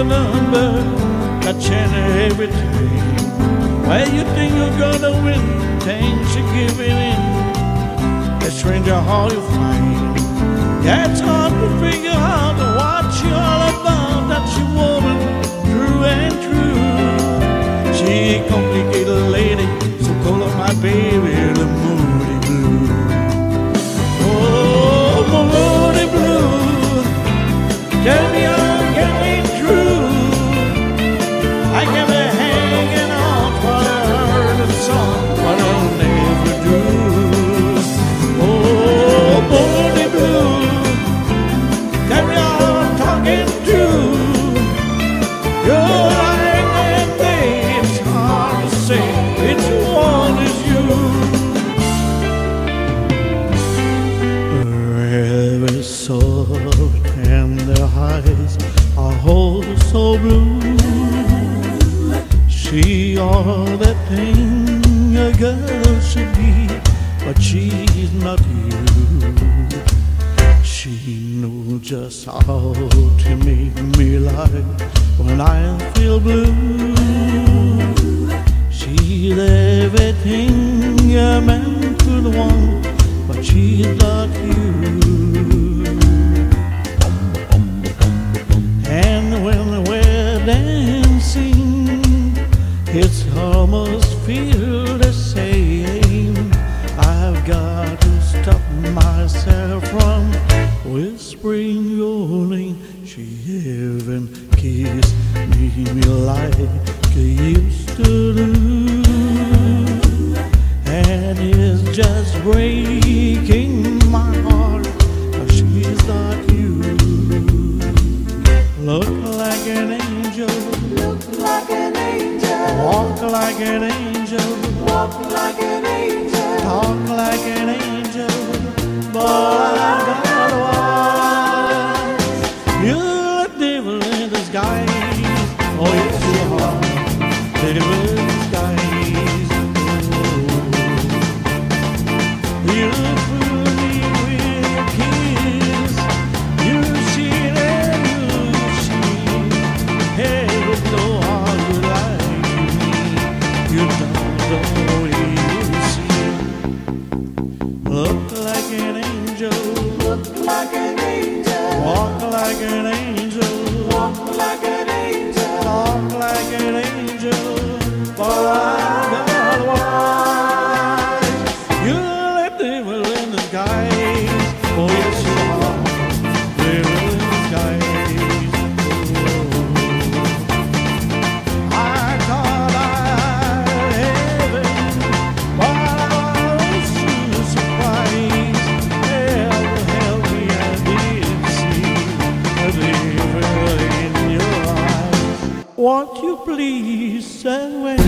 a number, catching everything. Where you think you're gonna win, things you're giving in. A stranger how you find. Yeah, it's hard to figure out what you're all about. That's your woman, true and true. She a complicated lady, so call her my baby, the Moody Blue. Oh, Moody Blue, tell me I'm getting true. I can be hanging on for the song, but I'll never do. Oh, Moody Blue, tell me I'm talking true. You're lying and babe, it's hard to say, it's one is you. Very soft and their eyes are all so blue. She all that thing a girl should be, but she's not you. She knows just how to make me laugh when I feel blue. She's everything a man could want, but she's not you. And when we're dancing, it's almost feel the same. I've got to stop myself from whispering your name. She even kissed me like I used to do, and it's just breaking my heart, 'cause she's not you. Look like an angel, Look like an angel, walk like an angel, walk like an angel, talk like an angel, but I got wise. You're a devil in disguise. Oh, yes, you are. Devil in disguise. Oh. You fool me with your kiss. You cheat and you cheat. Hey, you know how you like me. You don't know you see. Look like an angel, look like an angel, walk like an angel, walk like an angel, talk like an angel, but I got wise. You're a devil in disguise. Oh, yes, you are. Devil in disguise. Oh. I thought I had heaven, but I was too surprised. Help me, I didn't see a devil in your eyes. Won't you please say when